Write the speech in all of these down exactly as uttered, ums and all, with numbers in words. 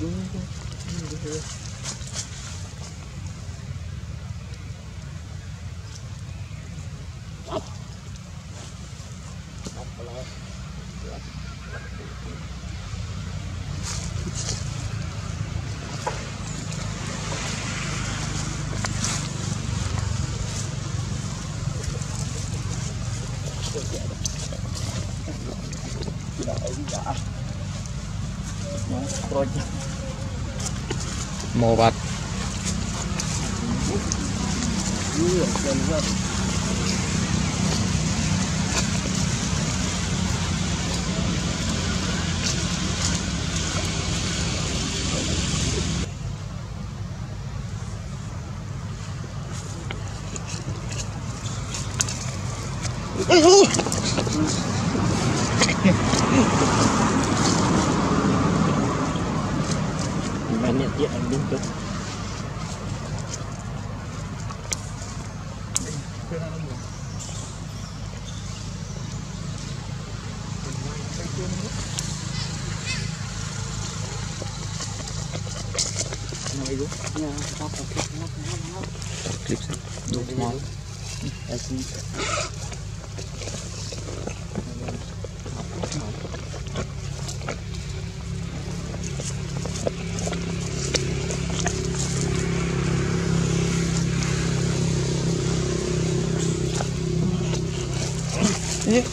mồ bạch mình nhận diện anh đúng chút này đúng nha tao có clip nó nó clip đúng món ai xin yeah.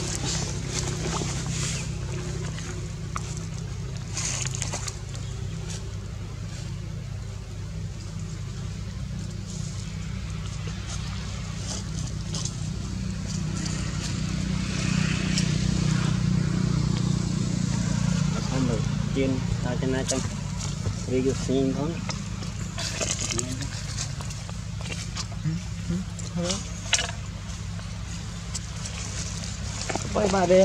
Trên tao trên này trong video xin thôi quay ba đây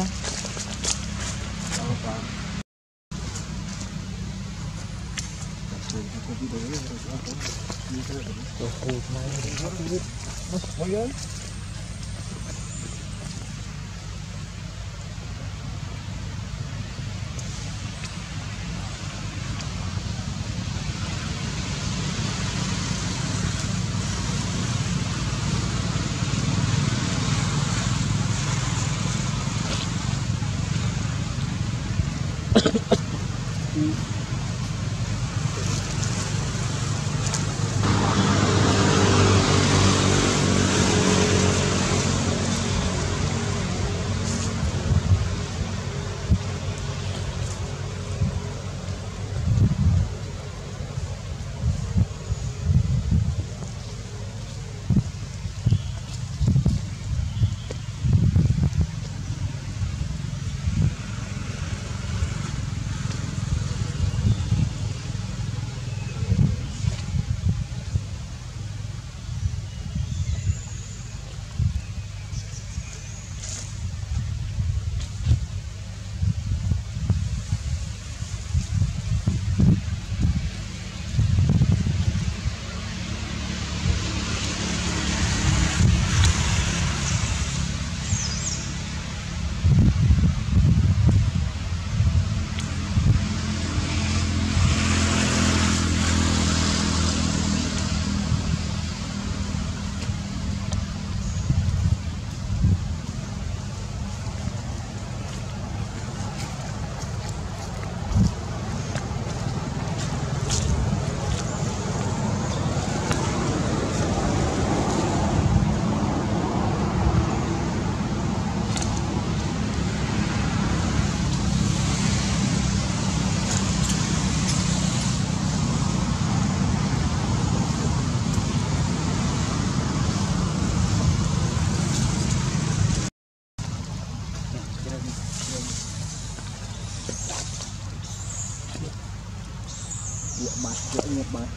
bát giữa một bát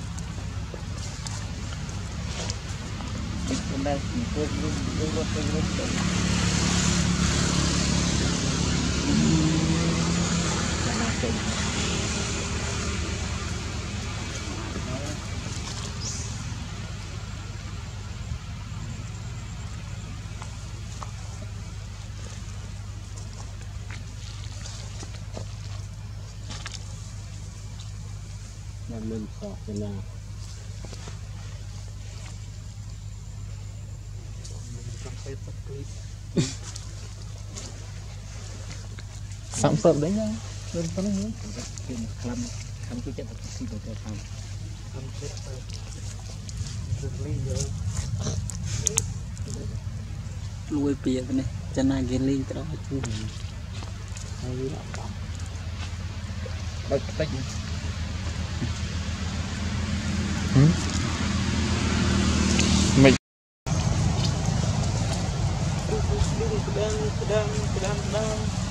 bên đây mình quên luôn quên luôn quên luôn mình sọt cho nào sắm sớm đấy nha lên có nó nhớ làm làm cái chuyện thì tôi sẽ làm nuôi bia này cho nên cái ly đó chú hay lắm bật bật mình sedang sedang sedang sedang